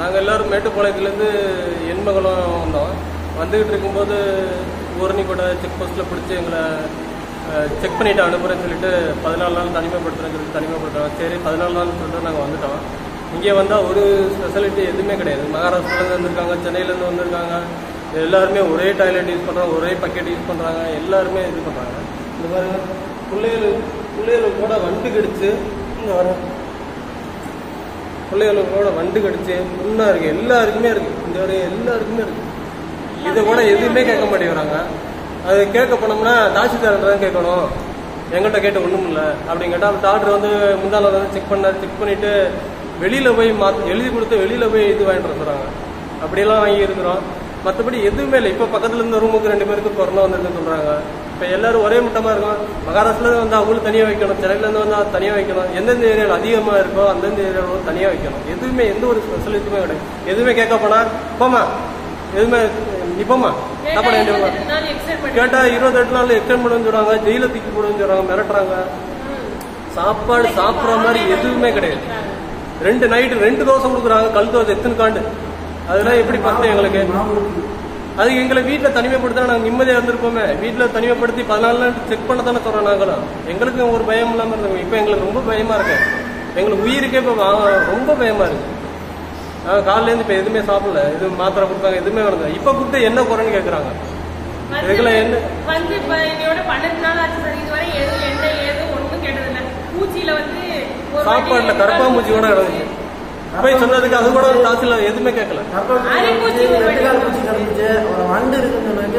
நாங்கள் எல்லோரும் மேட்டுப்பாளையத்துலேருந்து எண்மங்கலம் வந்தோம். வந்துக்கிட்டு இருக்கும்போது ஊரணிக்கோட்டை செக் போஸ்ட்டில் பிடிச்சி எங்களை செக் பண்ணிவிட்டு அனுப்புகிறேன்னு சொல்லிட்டு 14 நாள் தனிமைப்படுத்துகிறேன்னு சொல்லிட்டு தனிமைப்படுத்துகிறோம். சரி 14 நாள்னு சொல்லிட்டு நாங்கள் வந்துட்டோம். இங்கே வந்தால் ஒரு ஸ்பெஷாலிட்டி எதுவுமே கிடையாது. மகாராஷ்டிராலேருந்து வந்திருக்காங்க, சென்னையிலேருந்து வந்திருக்காங்க, எல்லாருமே ஒரே டாய்லெட் யூஸ் பண்ணுறாங்க, ஒரே பக்கெட் யூஸ் பண்ணுறாங்க, எல்லாருமே இது பண்ணுறாங்க. இந்த மாதிரி பிள்ளைகளுக்கு கூட வண்டு கடிச்சு, இந்த வர பிள்ளைகளுக்கு கூட வண்டு கடிச்சு புண்ணாக இருக்குது, எல்லாருக்குமே இருக்குது. இந்த வரை எல்லாருக்குமே இருக்குது. இதை கூட எதுவுமே கேட்க மாட்டேங்கிறாங்க. அது கேட்க போனோம்னா தாசில்தார் தான் கேட்கணும், எங்கள்கிட்ட கேட்டு ஒன்றும் இல்லை அப்படின்னு கேட்டால் டாக்டர் வந்து முந்தாள் வந்து செக் பண்ணிவிட்டு வெளியில் போய் எழுதி கொடுத்து வெளியில் போய் இது வாங்கிட்டு வந்துடுறாங்க. அப்படியெல்லாம் வாங்கி இருக்கிறோம். மற்றபடி எதுவுமே இல்லை. இப்போ பக்கத்தில் இருந்த ரூமுக்கு 2 பேருக்கு கொரோனா வந்துருக்குன்னு சொல்கிறாங்க. இப்போ எல்லாரும் ஒரே முட்டமாக இருக்கும். மகாராஷ்டிராவில் வந்து அவங்களும் தனியாக வைக்கணும், சென்னையிலேருந்து வந்தால் தனியாக வைக்கணும், எந்தெந்த ஏரியாவில் அதிகமாக இருக்கோ அந்தந்த ஏரியாவில் தனியாக வைக்கணும். எதுவுமே எந்த ஒரு ஸ்பெஷலிஸ்ட்டுமே கிடையாது. எதுவுமே கேட்க போனால் போமா, எதுவுமே நிப்போமா சாப்பாடு கேட்டால் 28 நாள் எக்ஸ்டெண்ட் பண்ணுன்னு சொல்கிறாங்க, ஜெயில தூக்கி போடுன்னு சொல்கிறாங்க, மிரட்டுறாங்க. சாப்பாடு சாப்பிட்ற மாதிரி எதுவுமே கிடையாது. 2 நைட்டு 2 தோசை கொடுக்குறாங்க, கல் தோசை எத்தனை காண்டு. அதெல்லாம் எப்படி பார்த்தோம் எங்களுக்கு? அது எங்களை வீட்டில் தனிமைப்படுத்தா நாங்கள் நிம்மதியாக இருந்திருப்போமே. வீட்டில் தனிமைப்படுத்தி 14 நாள் செக் பண்ண தானே சொல்கிறோம். நாங்களும் எங்களுக்கு ஒரு பயம் இல்லாமல் இருந்தோம். இப்போ எங்களுக்கு ரொம்ப பயமாக இருக்கு. எங்களுக்கு உயிருக்கே இப்போ ரொம்ப பயமாக இருக்குது. காலையிலேருந்து இப்போ எதுவுமே சாப்பிடல, இது மாத்திரை கொடுத்தாங்க, எதுவுமே வருது. இப்போ கொடுத்து என்ன குறைன்னு கேட்குறாங்க. இதுக்கெல்லாம் என்ன வந்து இப்போ என்னோட 12 நாள் ஆச்சு சார். இதுவரை என்ன ஏதோ ஒன்றும் கேட்டதில்லை. பூச்சியில் வந்து சாப்பாட்டில் கரப்பாம்பூச்சி கூட கிடந்துச்சு. போய் சொன்னதுக்கு அது கூட தாசில எதுவுமே கேட்கல. வண்டு இருக்குன்னு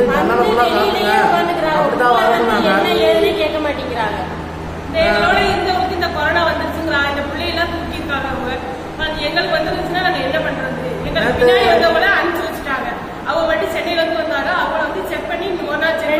கேட்க மாட்டேங்கிறாங்க. இந்த கொரோனா வந்துருச்சுங்கிறாங்க. இந்த பிள்ளையெல்லாம் தூக்கி இருக்காங்க. அவங்க எங்களுக்கு வந்துருச்சுன்னா நாங்க என்ன பண்றது? எங்களுக்கு பின்னாடி வந்தவங்கள அனுப்பிச்சு வச்சுட்டாங்க. அவங்க வண்டி சென்னையில இருந்து வந்தாங்க. அவங்கள வந்து செக் பண்ணி 1 நாள் செக்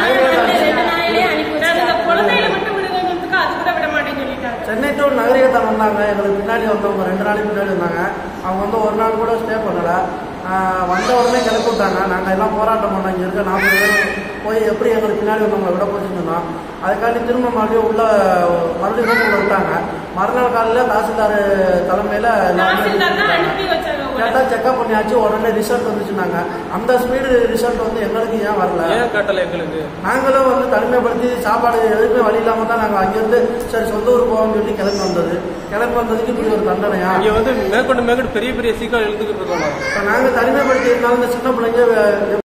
குழந்தையில மட்டும் விடுங்கிறதுக்கு அது கூட விட மாட்டேன்னு சொல்லிட்டாங்க. சென்னை டு நகரியத்தை வந்தாங்க. எங்களுக்கு பின்னாடி வந்தவங்க 2 நாளைக்கு பின்னாடி வந்தாங்க. அவங்க வந்து 1 நாள் கூட ஸ்டே பண்ணல. வந்த உடனே கிளப்பி விட்டாங்க. நாங்கள் எல்லாம் போராட்டம் பண்ணோம். இங்கே இருக்க 40 பேர் போய் எப்படி எங்களுக்கு பின்னாடி வந்தவங்களை விட போச்சுன்னு சொன்னோம். அதுக்காண்டி திரும்ப மறுபடியும் ரூமுக்குள்ள விட்டாங்க. மறுநாள் காலையில் தாசில்தார் தலைமையில் கேட்டால் செக்அப் பண்ணியாச்சு. உடனே ரிசல்ட் வந்துச்சுன்னாங்க. அந்த ஸ்பீடு ரிசல்ட் வந்து எங்களுக்கு ஏன் வரல? நாங்களும் வந்து தனிமைப்படுத்தி சாப்பாடு எதுவுமே வழி இல்லாமல் தான் நாங்கள் அங்கேருந்து சரி சொந்த ஊர் போவோம்னு சொல்லி கிளம்பி வந்ததுக்கு இப்படி ஒரு தண்டனையா? இங்கே வந்து மேற்கொண்டு பெரிய பெரிய சீக்கிரம் எழுதுக்கிட்டு இருக்கோம். நாங்கள் தனிமைப்படுத்தி இருந்தாலும் இந்த சின்ன பிள்ளைங்க